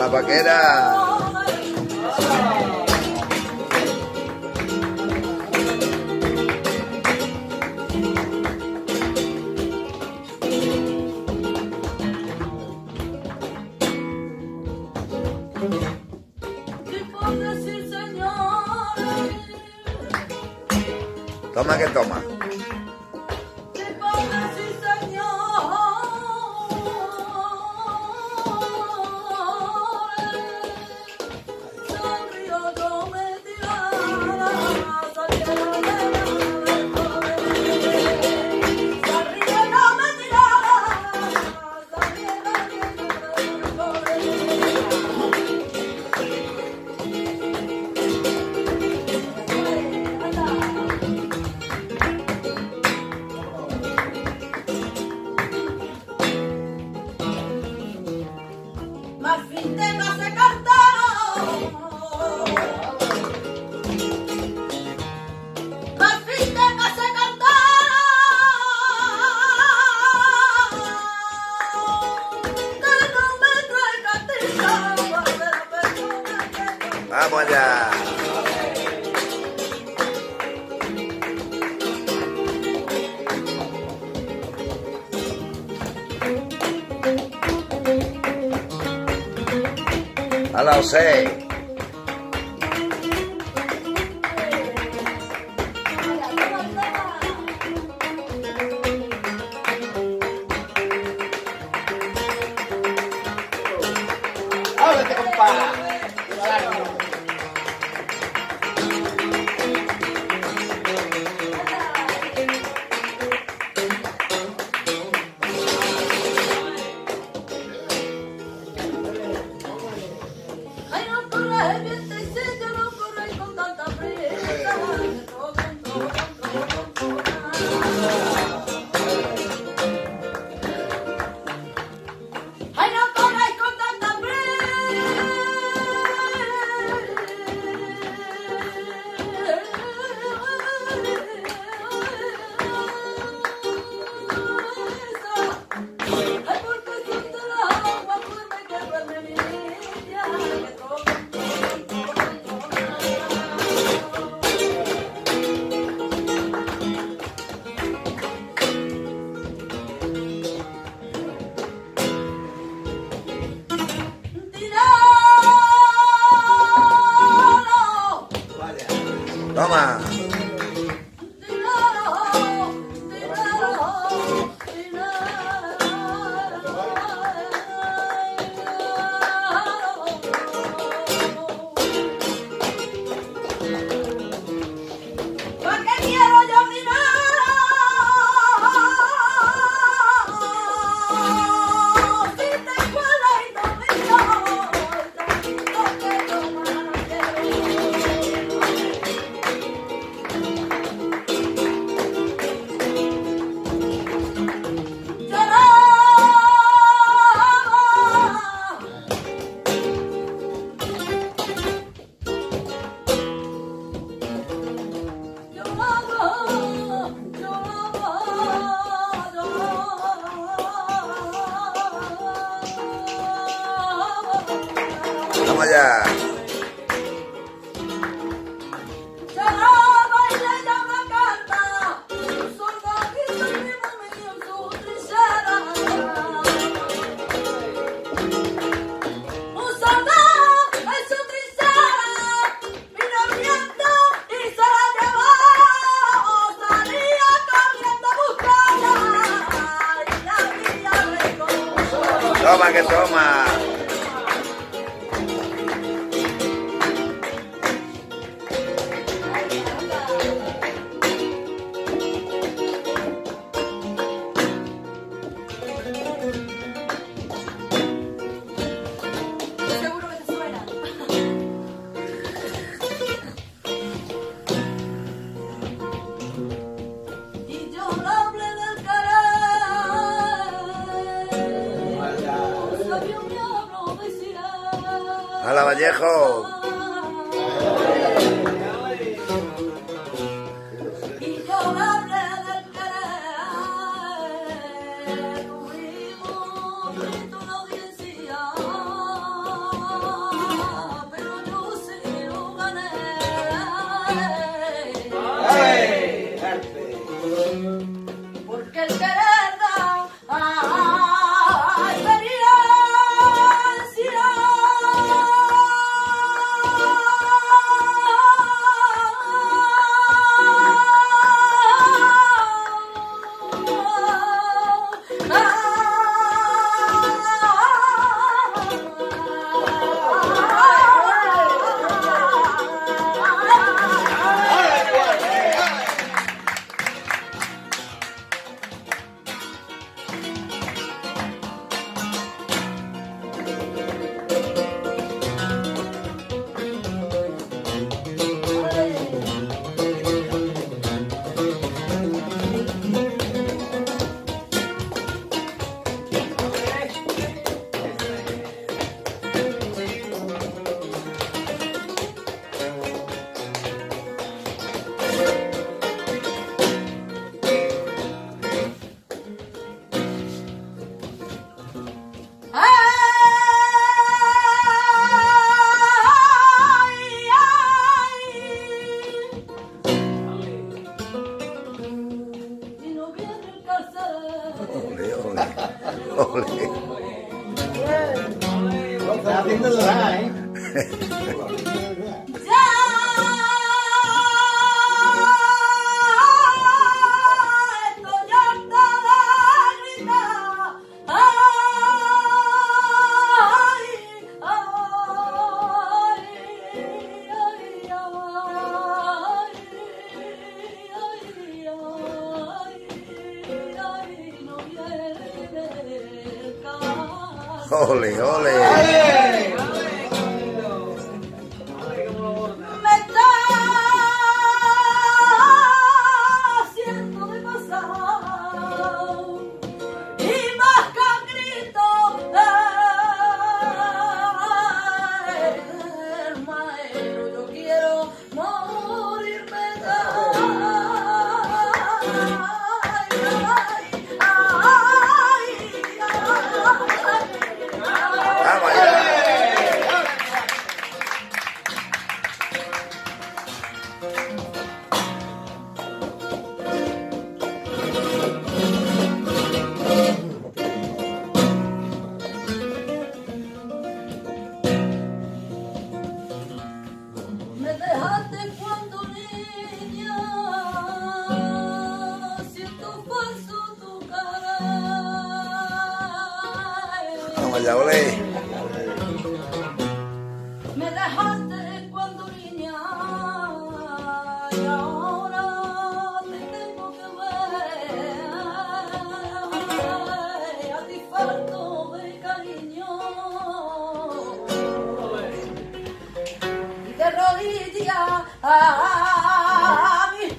vaquera. Toma que toma. Vamos allá. A la José. ¡Ábrete, compa! Toma. Vamos allá. Toma que toma. Seguro que te suena. Y yo no hablé del A la Vallejo. está haciendo dorar, ¿eh? Ya estoy harta de gritar. No viene el caso. Ole, ole. Me está haciendo de pasar y más que a grito hermano, yo quiero morirme Vamos allá. Me dejaste cuando niña, siento falso tu cara. Vamos allá, ole. Me dejaste cuando niña y ahora te tengo que ver. A ti falto de cariño y de rodillas a mis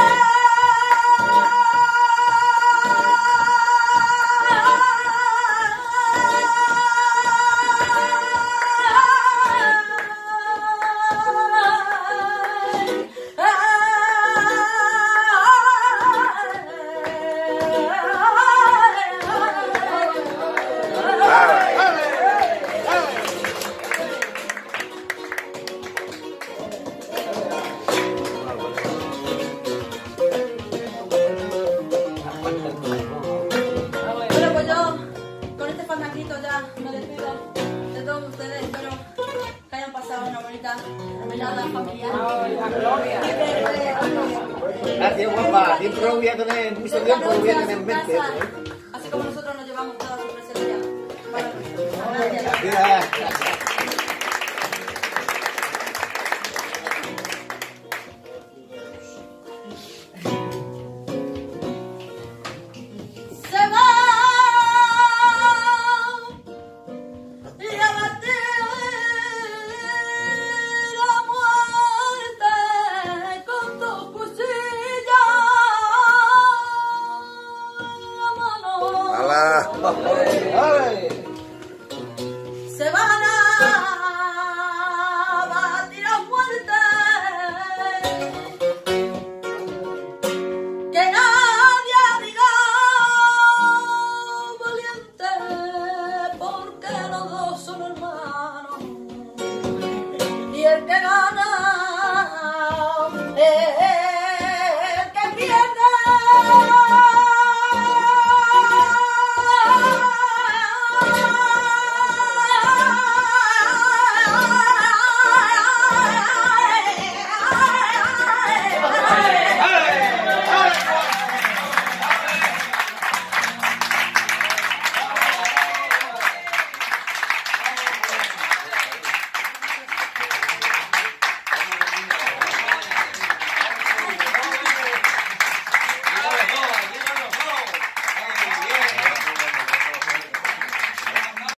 Bueno, pues yo con este fandanguito ya me despido de todos ustedes. Espero que hayan pasado una bonita velada familiar. Gracias, guapa. Siempre lo voy a tener, mucho tiempo lo voy a tener en mente. Así como nosotros nos llevamos toda sorpresa ya. Bueno, gracias. Gracias.